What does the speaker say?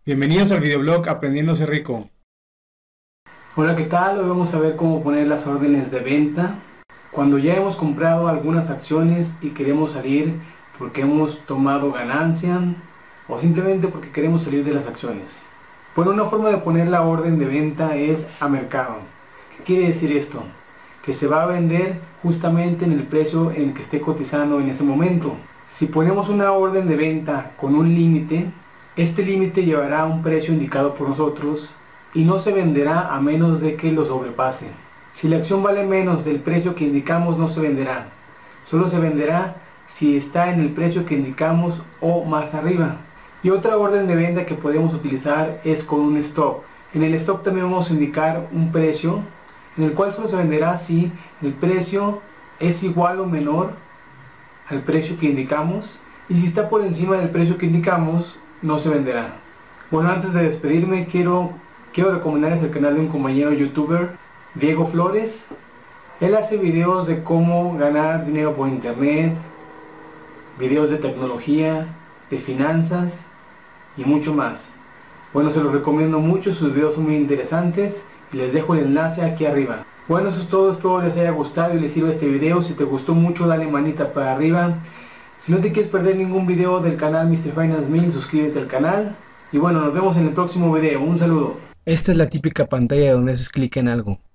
Bienvenidos al videoblog Aprendiendo a ser rico. Hola, ¿qué tal? Hoy vamos a ver cómo poner las órdenes de venta cuando ya hemos comprado algunas acciones y queremos salir porque hemos tomado ganancia o simplemente porque queremos salir de las acciones. Bueno, una forma de poner la orden de venta es a mercado. ¿Qué quiere decir esto? Que se va a vender justamente en el precio en el que esté cotizando en ese momento. Si ponemos una orden de venta con un límite, este límite llevará a un precio indicado por nosotros y no se venderá a menos de que lo sobrepase. Si la acción vale menos del precio que indicamos, no se venderá. Solo se venderá si está en el precio que indicamos o más arriba. Y otra orden de venta que podemos utilizar es con un stop. En el stop también vamos a indicar un precio en el cual solo se venderá si el precio es igual o menor al precio que indicamos, y si está por encima del precio que indicamos, no se venderá. Bueno, antes de despedirme, quiero recomendarles el canal de un compañero youtuber, Diego Flores. Él hace videos de cómo ganar dinero por internet, videos de tecnología, de finanzas y mucho más. Bueno, se los recomiendo mucho, sus videos son muy interesantes y les dejo el enlace aquí arriba. Bueno, eso es todo, espero les haya gustado y les sirva este video. Si te gustó mucho, dale manita para arriba. Si no te quieres perder ningún video del canal Mr. Finance 1000, suscríbete al canal. Y bueno, nos vemos en el próximo video. Un saludo. Esta es la típica pantalla donde haces clic en algo.